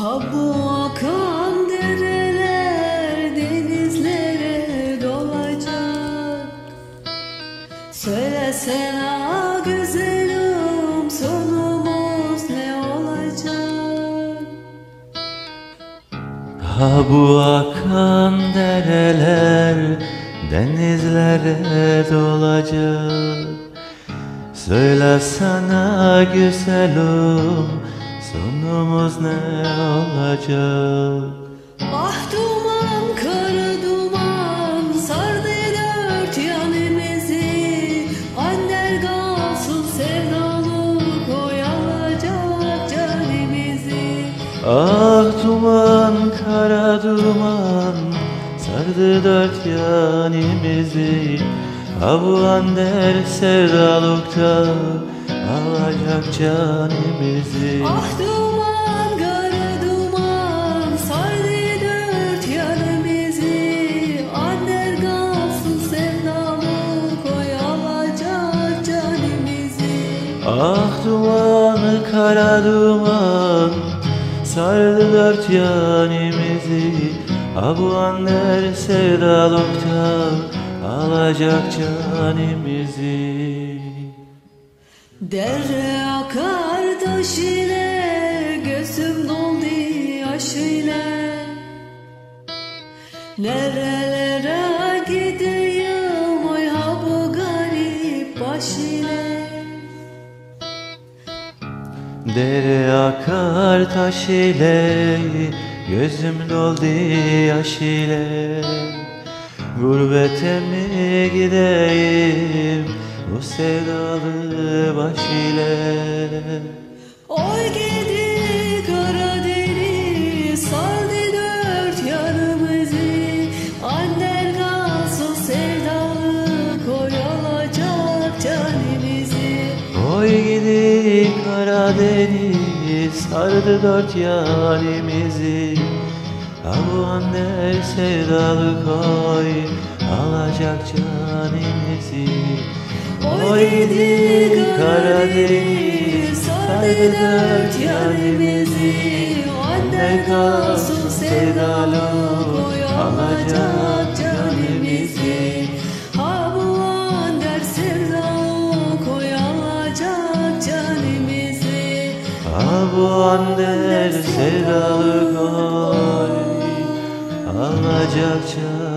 Ha bu akan dereler denizlere dolacak. Söylesene güzelim, sonumuz ne olacak? Ha bu akan dereler denizlere dolacak. Söylesene güzelim, sonumuz ne olacak? Ah duman, kara duman sardı dört yanımızı. Ander kalsın sevdalık oyalacak canımızı. Ah duman, kara duman sardı dört yanımızı. Ha bu ander sevdalıkta alacak canımızı. Ah duman, kara duman sardı dört yanımızı. Ander kalsın sevdalık oyalacak canımızı. Ah duman, kara duman sardı dört yanımızı. Ha bu ander sevdalıkta alacak canımızı. Dere akar taş ile, gözüm doldu yaş ile. Nerelere gideyim oy ha bu garip baş ile. Dere akar taş ile, gözüm doldu yaş ile. Gurbete mi gideyim bu sevdalı baş ile? Oy gidi Karadeniz sardı dört yanımızı. Ander kalsın sevdalık oyalacak canımızı. Oy gidi Karadeniz sardı dört yanımızı. Ha bu ander sevdalık oy alacak canımızı. Oy gidi Karadeniz sardı dört yanımızı. Ander kalsın sevdalık oy alacak canımızı. Ha bu ander sevdalık oy alacak canımızı. Ha bu ander sevdalık oy alacak canımızı.